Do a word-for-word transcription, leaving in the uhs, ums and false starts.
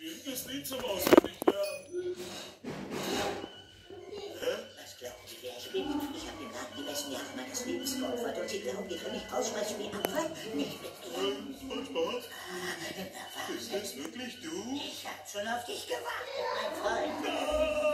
Schwieriges Lied zum Auswendiglernen. Hä? Was glauben Sie, wer ich bin? Ich habe im Laden die besten Jahre meines Lebens geopfert und Sie glauben, wir können nicht aussprechen wie Abfall? Nicht mitgehen. Voll Spaß. Ah, na, Ist das wirklich du? ich hab schon auf dich gewartet, mein Freund. Ah!